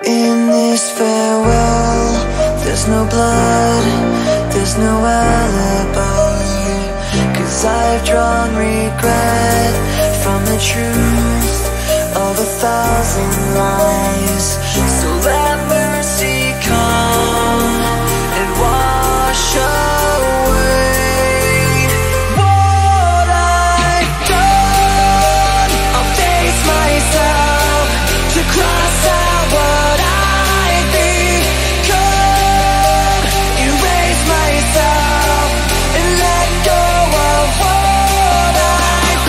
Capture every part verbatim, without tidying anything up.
In this farewell, there's no blood, there's no alibi, 'cause I've drawn regret from the truth of a thousand lies. So let mercy come and wash away what I've done. I'll face myself to cross out what I've become, erase myself and let go of what I've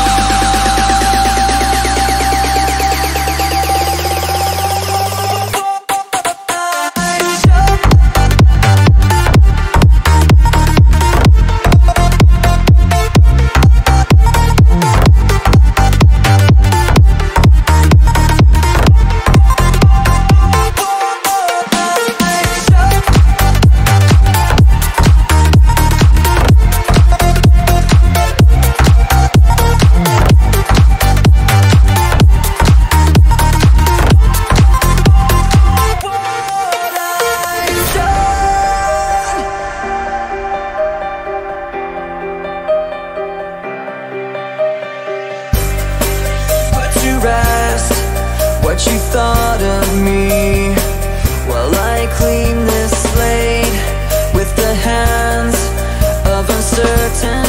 rest what you thought of me while I clean this slate with the hands of uncertainty.